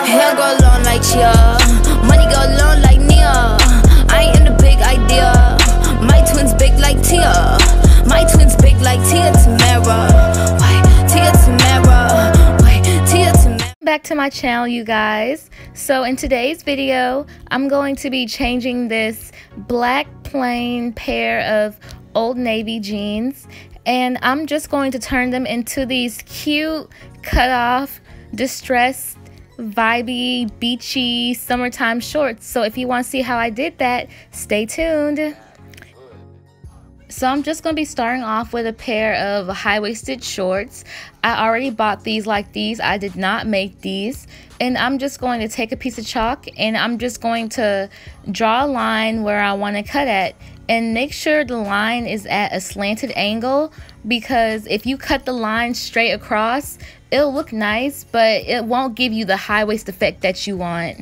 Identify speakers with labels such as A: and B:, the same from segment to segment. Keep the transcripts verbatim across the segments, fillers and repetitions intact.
A: Hair go long like Chia, money go long like Nia. I am the big idea. My twins big like Tia. My twins big like Tia Tamara. Wait, Tia Tamara. Wait, Tia Tamara. Back to my channel, you guys. So in today's video, I'm going to be changing this black plain pair of Old Navy jeans, and I'm just going to turn them into these cute cut off distressed vibey beachy summertime shorts. So if you want to see how I did that, stay tuned. So I'm just going to be starting off with a pair of high-waisted shorts. I already bought these like these. I did not make these. And I'm just going to take a piece of chalk and I'm just going to draw a line where I want to cut at. And make sure the line is at a slanted angle, because if you cut the line straight across, it'll look nice, but it won't give you the high waist effect that you want.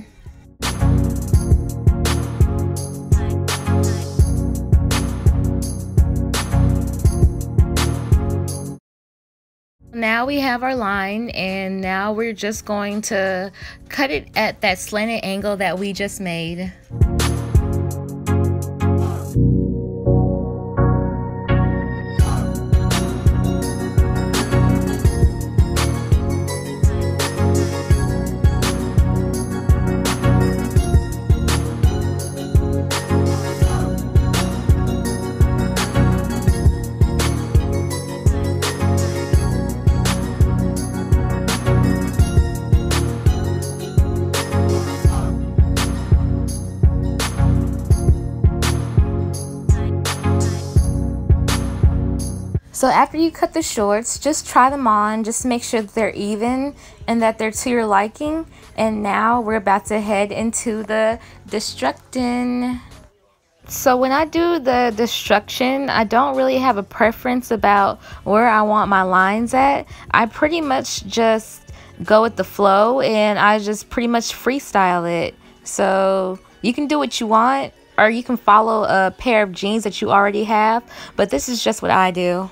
A: Now we have our line, and now we're just going to cut it at that slanted angle that we just made. So after you cut the shorts, just try them on, just make sure that they're even and that they're to your liking. And now we're about to head into the destructing. So when I do the destruction, I don't really have a preference about where I want my lines at. I pretty much just go with the flow and I just pretty much freestyle it. So you can do what you want, or you can follow a pair of jeans that you already have, but this is just what I do.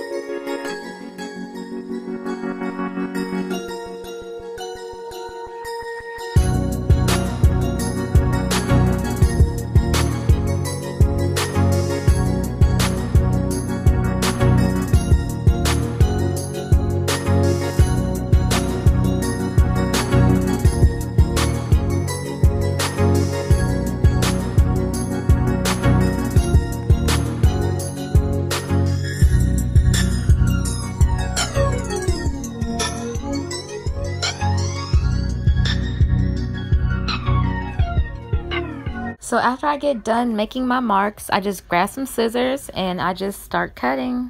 A: So after I get done making my marks, I just grab some scissors and I just start cutting.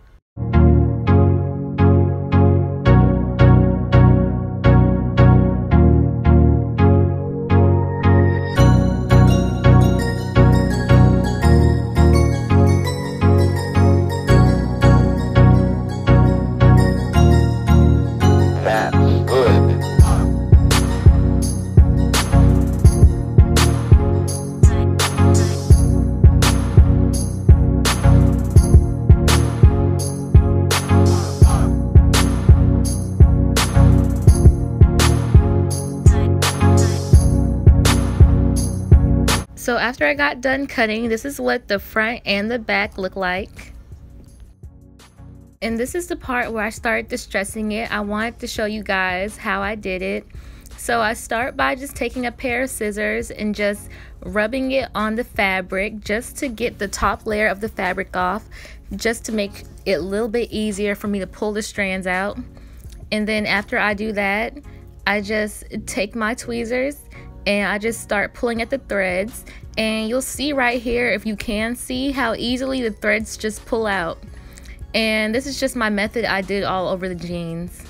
A: So after I got done cutting, this is what the front and the back look like. And this is the part where I started distressing it. I wanted to show you guys how I did it. So I start by just taking a pair of scissors and just rubbing it on the fabric just to get the top layer of the fabric off, just to make it a little bit easier for me to pull the strands out. And then after I do that, I just take my tweezers and I just start pulling at the threads, and you'll see right here, if you can see, how easily the threads just pull out. And this is just my method I did all over the jeans.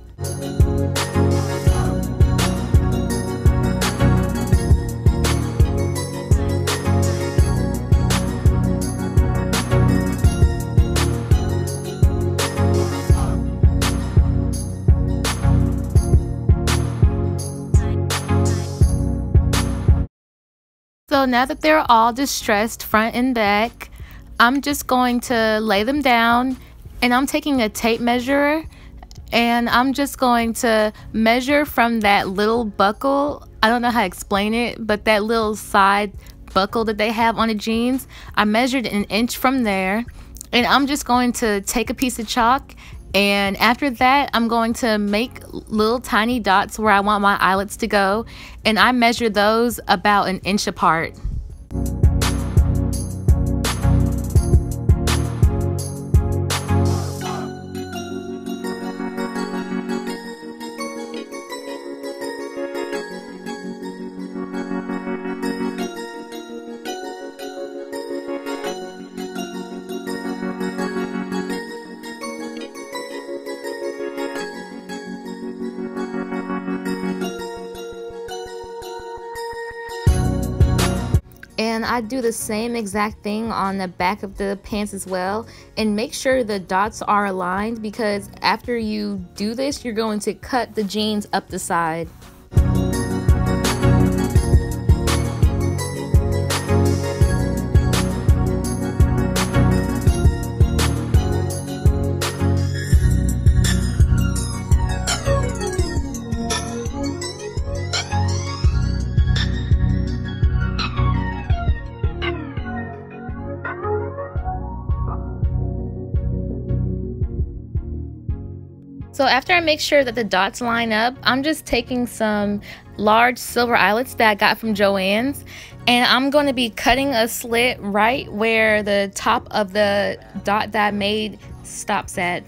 A: So now that they're all distressed front and back, I'm just going to lay them down, and I'm taking a tape measure
B: And I'm just going to measure from that little buckle. I don't know how to explain it, but that little side buckle that they have on the jeans, I measured an inch from there. And I'm just going to take a piece of chalk, and after that I'm going to make little tiny dots where I want my eyelets to go, and I measure those about an inch apart. And I do the same exact thing on the back of the pants as well, and make sure the dots are aligned, because after you do this you're going to cut the jeans up the side. So after I make sure that the dots line up, I'm just taking some large silver eyelets that I got from Joann's, and I'm going to be cutting a slit right where the top of the dot that I made stops at.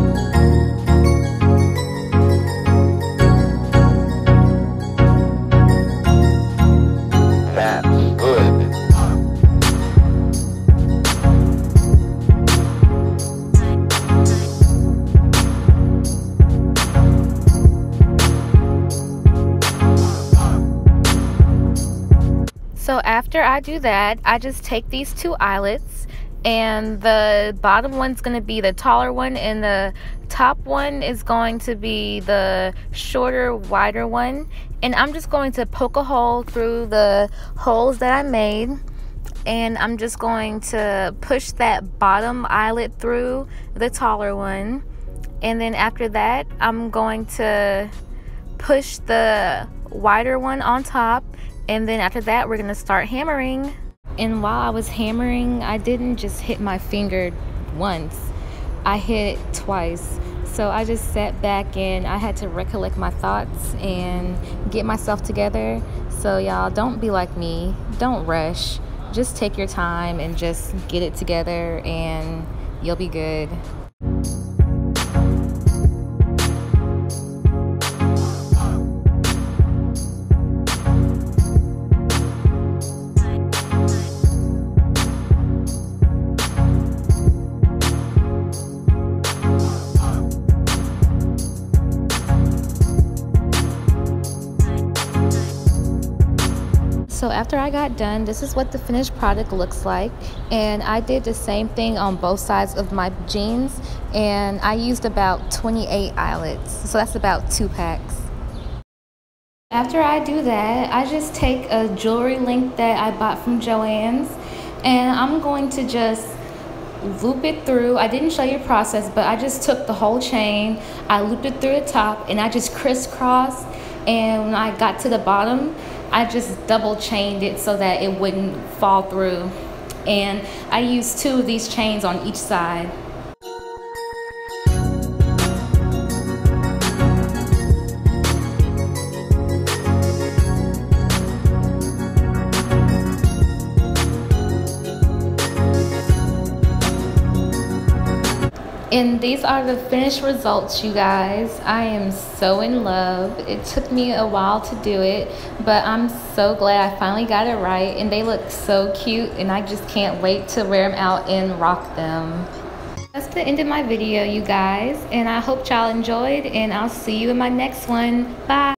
C: That's good.
B: So after I do that, I just take these two eyelets, and the bottom one's going to be the taller one, and the top one is going to be the shorter, wider one. And I'm just going to poke a hole through the holes that I made, and I'm just going to push that bottom eyelet through the taller one. And then after that, I'm going to push the wider one on top. And then after that, we're gonna start hammering. And while I was hammering, I didn't just hit my finger once, I hit it twice. So I just sat back and I had to recollect my thoughts and get myself together. So y'all, don't be like me, don't rush. Just take your time and just get it together and you'll be good. So after I got done, this is what the finished product looks like, and I did the same thing on both sides of my jeans, and I used about twenty-eight eyelets, so that's about two packs. After I do that, I just take a jewelry link that I bought from Joann's, and I'm going to just loop it through. I didn't show you the process, but I just took the whole chain, I looped it through the top, and I just crisscrossed, and when I got to the bottom, I just double chained it so that it wouldn't fall through. And I used two of these chains on each side. And these are the finished results, you guys. I am so in love. It took me a while to do it, but I'm so glad I finally got it right. And they look so cute, and I just can't wait to wear them out and rock them. That's the end of my video, you guys. And I hope y'all enjoyed, and I'll see you in my next one. Bye.